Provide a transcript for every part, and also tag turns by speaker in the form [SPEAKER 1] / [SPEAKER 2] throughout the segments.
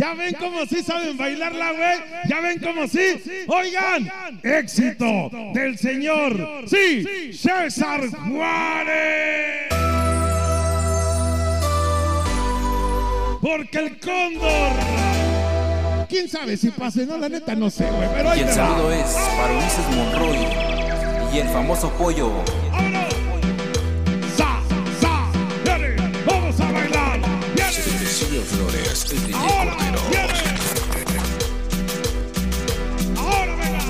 [SPEAKER 1] Ya ven cómo sí saben bailarla, güey. Ya ven cómo sí. Oigan, éxito del señor, sí, César Juárez. Porque el Cóndor, quién sabe si pase, no, la neta no sé, güey. Pero
[SPEAKER 2] y el saludo es para Ulises Monroy y el famoso Pollo.
[SPEAKER 1] ¡Vámonos! Vamos a bailar.
[SPEAKER 3] Silvio Flores, el DJ
[SPEAKER 1] Ahora,
[SPEAKER 3] Cordero.
[SPEAKER 1] Ahora venga.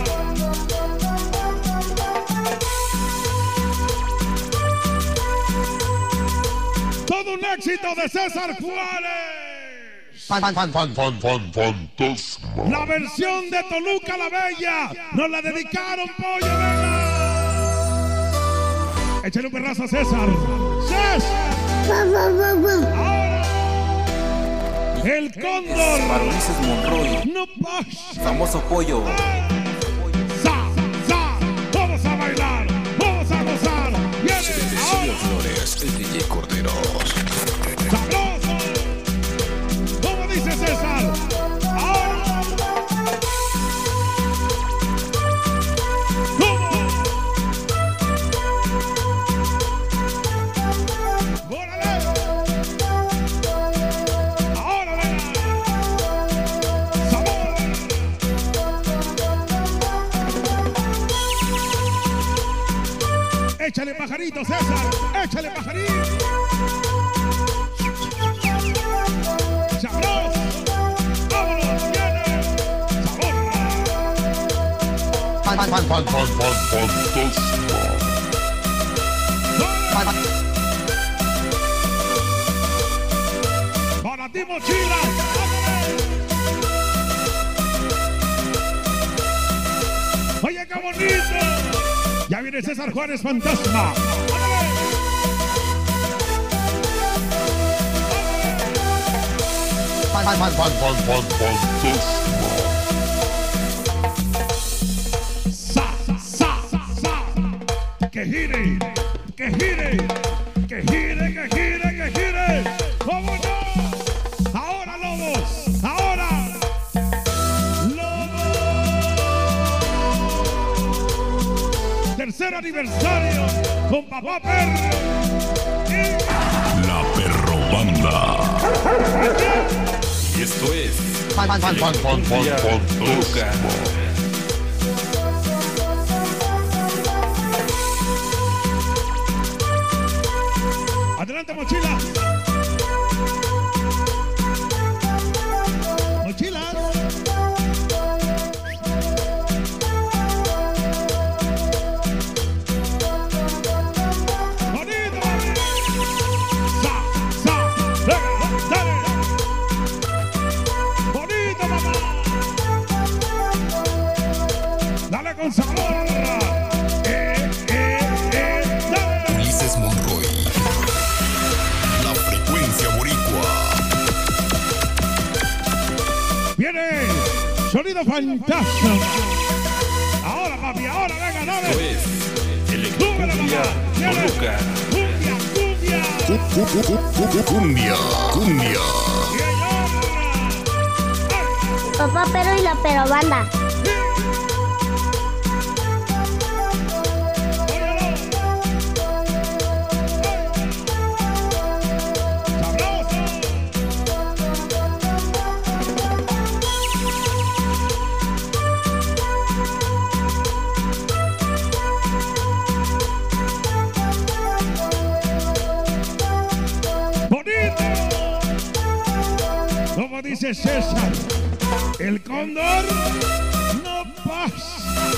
[SPEAKER 1] Todo un éxito de César Juárez.
[SPEAKER 3] Fantasma.
[SPEAKER 1] La versión de Toluca la Bella. Nos la dedicaron, Pollo, venga. Échale un perrazo a César. Ahora. El Cóndor.
[SPEAKER 2] Para Ulises Monroy,
[SPEAKER 1] No pasa.
[SPEAKER 2] famoso Pollo.
[SPEAKER 1] Vamos a bailar. Vamos a gozar. Viene
[SPEAKER 3] Silvio
[SPEAKER 1] ahora.
[SPEAKER 3] Flores, el DJ Cordero.
[SPEAKER 1] Sabroso. ¿Cómo dice César? Ahora. ¿Cómo? ¡Órale! Ahora venga. Sabor. Échale pajarito, César. Échale pajarito. Sabroso. Vámonos, viene. Sabor. Para ti, mochila. Oye, qué bonito. Ya viene César Juárez Fantasma. Que gire, que gire, que gire, que gire, que gire. ¡Vámonos! Ahora, Lobos, ahora. Lobos. Tercer aniversario con Papá Perro.
[SPEAKER 3] La Perro Banda.
[SPEAKER 2] Y esto es
[SPEAKER 3] Toluca.
[SPEAKER 1] Adelante, mochila. Mochilas. Bonito. Venga, dale. Bonito, mamá. Dale con sabor. Dale.
[SPEAKER 3] Ulises Monroy. La frecuencia boricua.
[SPEAKER 1] Viene sonido fantástico. Ahora, papi, ahora, venga, dale.
[SPEAKER 2] esto es
[SPEAKER 1] Súbele, mamá. Viene.
[SPEAKER 2] Toluca.
[SPEAKER 1] Cumbia.
[SPEAKER 3] Cumbia.
[SPEAKER 1] Y ahora.
[SPEAKER 4] Papá Pero y la Pero Banda.
[SPEAKER 1] Sabroso. Bonito. Como dice César, el Cóndor no pasa.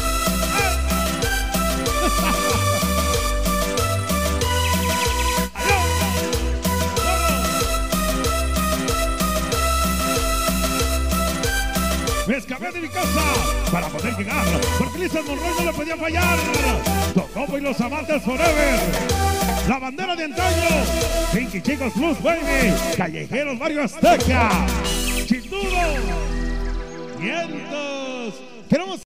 [SPEAKER 1] Me escapé de mi casa para poder llegar, porque Ulises Monroy no le podía fallar. Tocobo y los amantes forever. La bandera de antaño. Pinky Chicos Plus, baby. Callejeros Barrio Azteca. Chindudo. Vientos. Queremos